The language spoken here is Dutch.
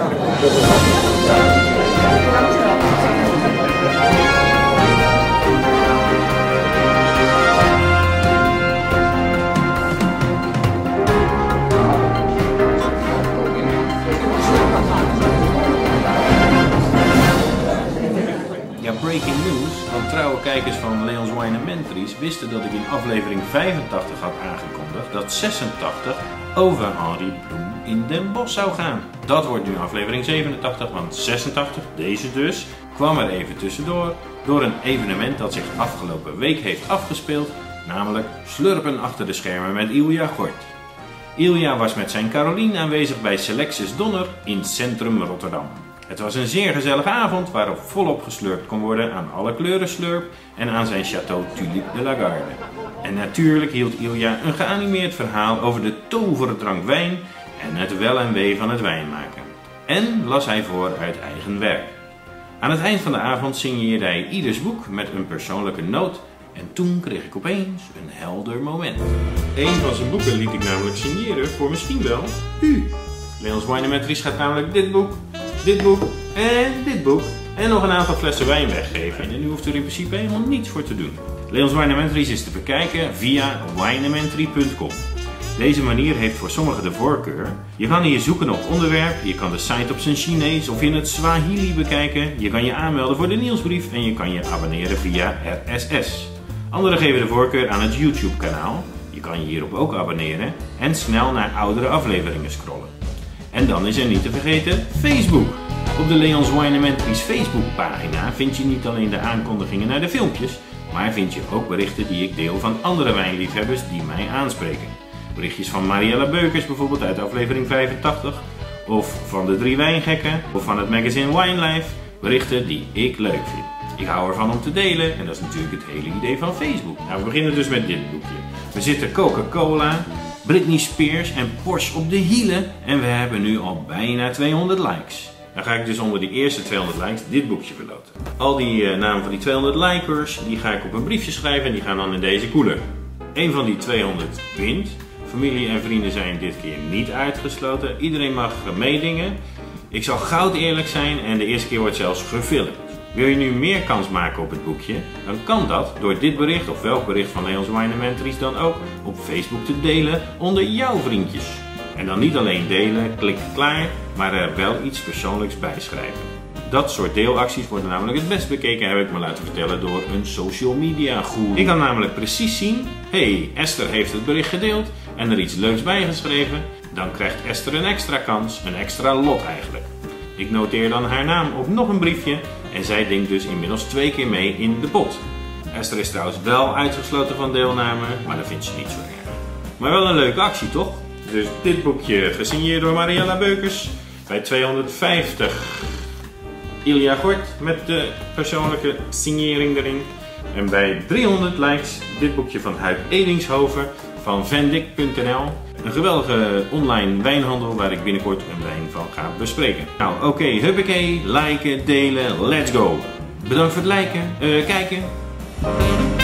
Breaking news, want trouwe kijkers van Leon's Winementries wisten dat ik in aflevering 85 had aangekondigd dat 86 over Henri Bloem in Den Bosch zou gaan. Dat wordt nu aflevering 87, want 86, deze dus, kwam er even tussendoor door een evenement dat zich afgelopen week heeft afgespeeld, namelijk Slurpen achter de schermen met Ilja Gort. Ilja was met zijn Carolien aanwezig bij Selectus Donner in centrum Rotterdam. Het was een zeer gezellige avond waarop volop geslurpt kon worden aan alle kleuren slurp en aan zijn Château Tulipe de la Garde. En natuurlijk hield Ilja een geanimeerd verhaal over de toverdrank wijn en het wel en wee van het wijnmaken. En las hij voor uit eigen werk. Aan het eind van de avond signeerde hij ieders boek met een persoonlijke noot en toen kreeg ik opeens een helder moment. Een van zijn boeken liet ik namelijk signeren voor misschien wel u. Leon's Winementries gaat namelijk dit boek en dit boek en nog een aantal flessen wijn weggeven. En nu hoeft u er in principe helemaal niets voor te doen. Leon's Winementries is te bekijken via winementry.com. Deze manier heeft voor sommigen de voorkeur. Je kan hier zoeken op onderwerp, je kan de site op zijn Chinees of in het Swahili bekijken. Je kan je aanmelden voor de nieuwsbrief en je kan je abonneren via RSS. Anderen geven de voorkeur aan het YouTube kanaal. Je kan je hierop ook abonneren en snel naar oudere afleveringen scrollen. En dan is er niet te vergeten Facebook. Op de Leon's Winementries Facebookpagina vind je niet alleen de aankondigingen naar de filmpjes, maar vind je ook berichten die ik deel van andere wijnliefhebbers die mij aanspreken. Berichtjes van Mariella Beukers bijvoorbeeld uit aflevering 85, of van de 3 wijngekken, of van het magazine Winelife. Berichten die ik leuk vind. Ik hou ervan om te delen en dat is natuurlijk het hele idee van Facebook. Nou, we beginnen dus met dit boekje. We zitten Coca-Cola, Britney Spears en Porsche op de hielen en we hebben nu al bijna 200 likes. Dan ga ik dus onder die eerste 200 likes dit boekje verloten. Al die namen van die 200 likers, die ga ik op een briefje schrijven en die gaan dan in deze koeler. Eén van die 200 wint. Familie en vrienden zijn dit keer niet uitgesloten. Iedereen mag meedingen. Ik zal goud eerlijk zijn en de eerste keer wordt zelfs gefilmd. Wil je nu meer kans maken op het boekje, dan kan dat door dit bericht of welk bericht van Leon's Winementries dan ook op Facebook te delen onder jouw vriendjes. En dan niet alleen delen, klik klaar, maar er wel iets persoonlijks bij schrijven. Dat soort deelacties worden namelijk het best bekeken, heb ik me laten vertellen door een social media goeroe. Ik kan namelijk precies zien, hey, Esther heeft het bericht gedeeld en er iets leuks bij geschreven. Dan krijgt Esther een extra kans, een extra lot eigenlijk. Ik noteer dan haar naam op nog een briefje en zij denkt dus inmiddels 2 keer mee in de pot. Esther is trouwens wel uitgesloten van deelname, maar dat vindt ze niet zo erg. Maar wel een leuke actie toch? Dus dit boekje gesigneerd door Mariella Beukers. Bij 250 Ilja Gort met de persoonlijke signering erin. En bij 300 likes dit boekje van Huib Edingshoven van vendik.nl. Een geweldige online wijnhandel waar ik binnenkort een wijn van ga bespreken. Nou oké, huppakee, liken, delen, let's go. Bedankt voor het kijken.